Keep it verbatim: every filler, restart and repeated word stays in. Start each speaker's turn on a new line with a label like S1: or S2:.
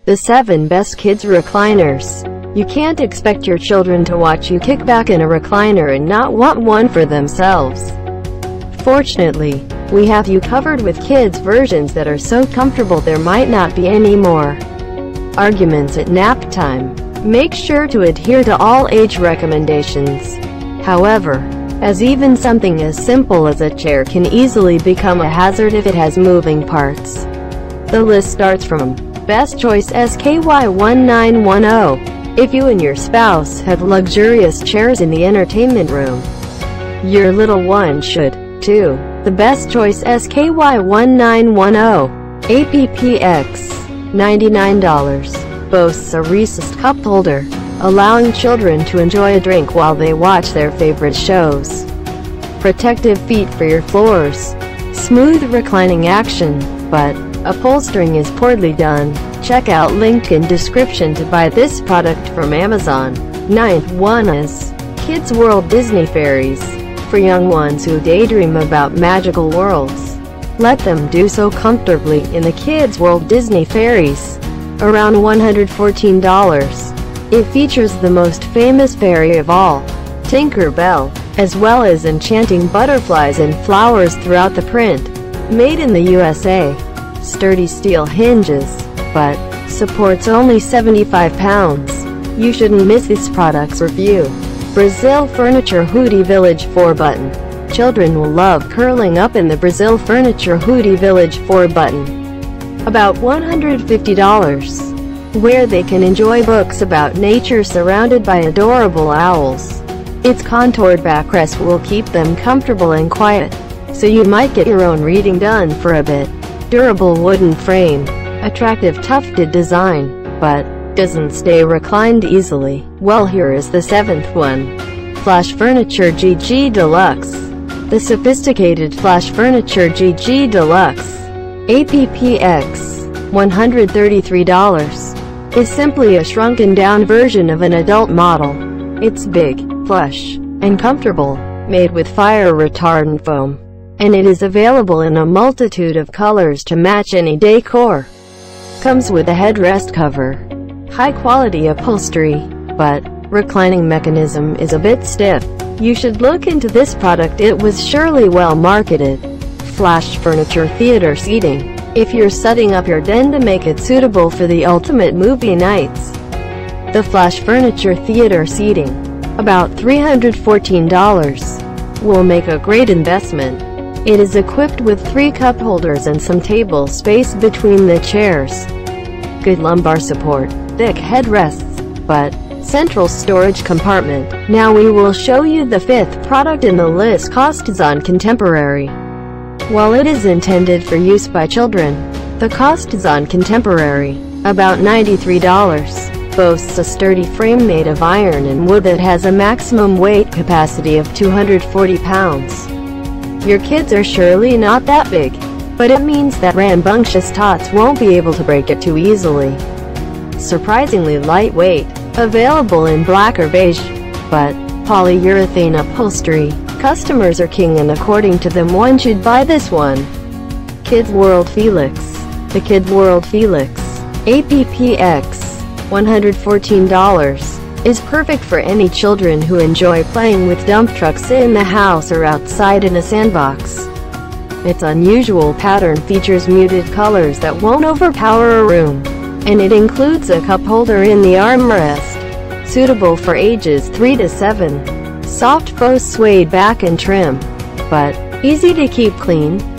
S1: The seven Best Kids Recliners. You can't expect your children to watch you kick back in a recliner and not want one for themselves. Fortunately, we have you covered with kids' versions that are so comfortable there might not be any more arguments at nap time. Make sure to adhere to all age recommendations. However, as even something as simple as a chair can easily become a hazard if it has moving parts. The list starts from Best Choice S K Y one nine one zero. If you and your spouse have luxurious chairs in the entertainment room, your little one should, too. The Best Choice S K Y one nine one zero. A P P X. ninety-nine dollars. Boasts a recessed cup holder, allowing children to enjoy a drink while they watch their favorite shows. Protective feet for your floors. Smooth reclining action, but upholstering is poorly done. Check out link in description to buy this product from Amazon. Ninth one is Kids World Disney Fairies. For young ones who daydream about magical worlds, let them do so comfortably in the Kids World Disney Fairies. Around one hundred fourteen dollars. It features the most famous fairy of all, Tinker Bell, as well as enchanting butterflies and flowers throughout the print. Made in the U S A. Sturdy steel hinges, but supports only seventy-five pounds. You shouldn't miss this product's review. Brazil Furniture Hoodie Village four button. Children will love curling up in the Brazil Furniture Hoodie Village four button. About one hundred fifty dollars. Where they can enjoy books about nature surrounded by adorable owls. Its contoured backrest will keep them comfortable and quiet, so you might get your own reading done for a bit. Durable wooden frame. Attractive tufted design, but doesn't stay reclined easily. Well, here is the seventh one. Flash Furniture G G Deluxe. The sophisticated Flash Furniture G G Deluxe, A P P X. one hundred thirty-three dollars. Is simply a shrunken down version of an adult model. It's big, plush, and comfortable, made with fire retardant foam. And it is available in a multitude of colors to match any decor. Comes with a headrest cover. High quality upholstery, but reclining mechanism is a bit stiff. You should look into this product, it was surely well marketed. Flash Furniture Theater Seating. If you're setting up your den to make it suitable for the ultimate movie nights, the Flash Furniture Theater Seating, about three hundred fourteen dollars, will make a great investment. It is equipped with three cup holders and some table space between the chairs. Good lumbar support, thick headrests, but central storage compartment. Now we will show you the fifth product in the list, Costazon Contemporary. While it is intended for use by children, the Costazon Contemporary, about ninety-three dollars, boasts a sturdy frame made of iron and wood that has a maximum weight capacity of two hundred forty pounds. Your kids are surely not that big, but it means that rambunctious tots won't be able to break it too easily. Surprisingly lightweight, available in black or beige, but polyurethane upholstery. Customers are king, and according to them one should buy this one. Kids World Felix. The Kids World Felix, A P P X. one hundred fourteen dollars. Is perfect for any children who enjoy playing with dump trucks in the house or outside in a sandbox. Its unusual pattern features muted colors that won't overpower a room, and it includes a cup holder in the armrest, suitable for ages three to seven. Soft faux suede back and trim, but easy to keep clean.